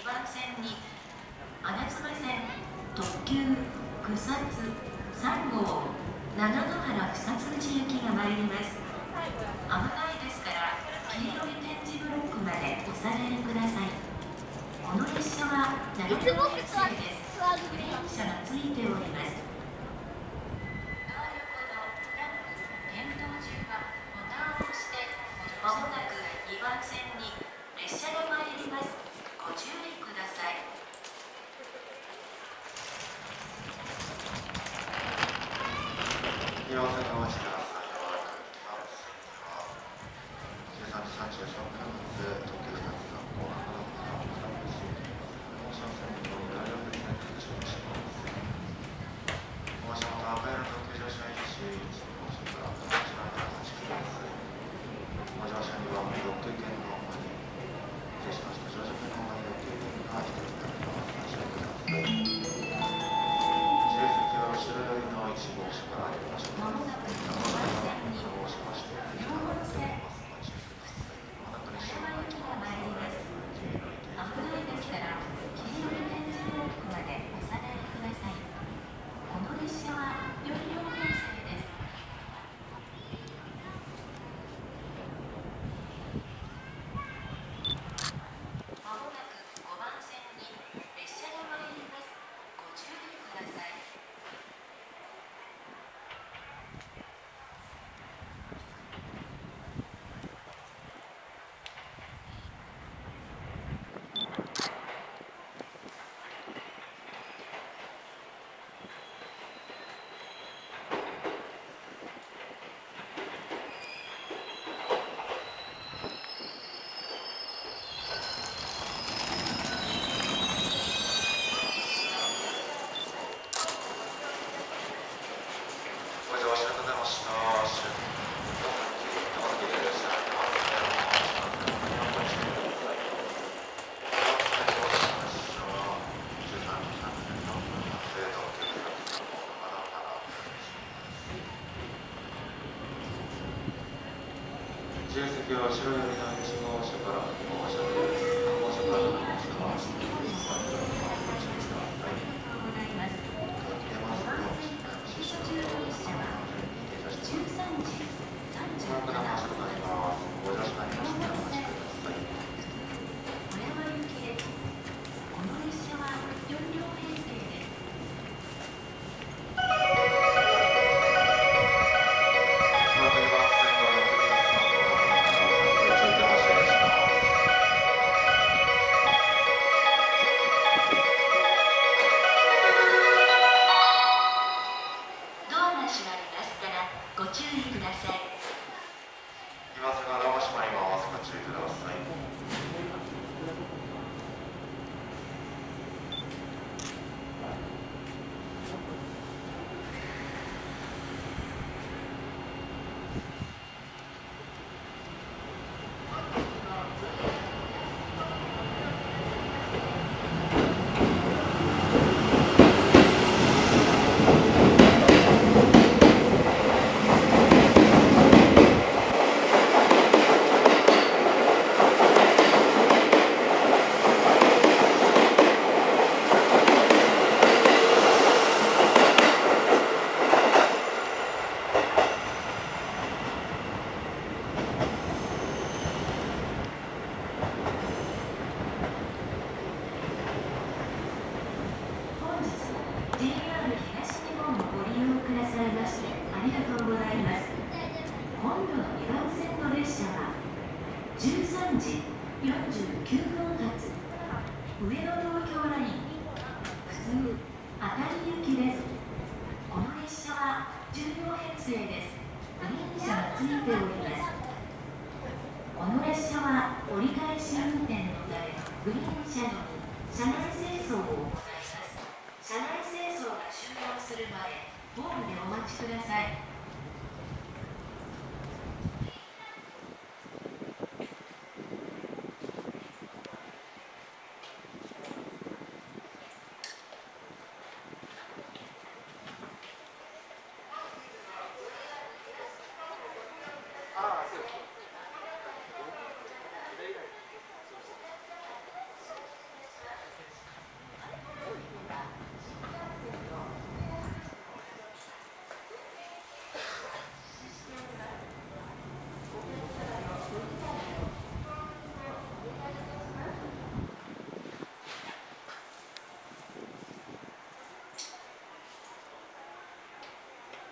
番線に穴妻線特急草津3号長野原草津口行きが参ります。危ないですから黄色い点字ブロックまでお下がりください。この列車は長野県線です。グリーン車がついております。電動中はボタンを押してまもなく2番線に列車が参ります。ご注意ください。 2番線のお待ちください。13時33分発特急2つ3号長野から大島線の大学線に注意します。大島と赤色の特急乗車員周囲1号車から8番から8キロです。大島車には6級券の方に失礼しました。乗車券の方に6級券が1つになります。ご注意ください。自由席は後ろ寄りの1号車から大島まもなく2番線に両方線後ろ寄りの1号車から2号車です。3号車から7号車は進みます。13時49分発上野東京ライン普通熱海行きです。この列車は10両編成です。グリーン車がついております。この列車は折り返し運転のためグリーン車両に車内清掃を行います。車内清掃が終了するまでホームでお待ちください。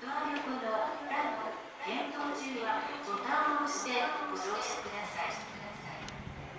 ドア横の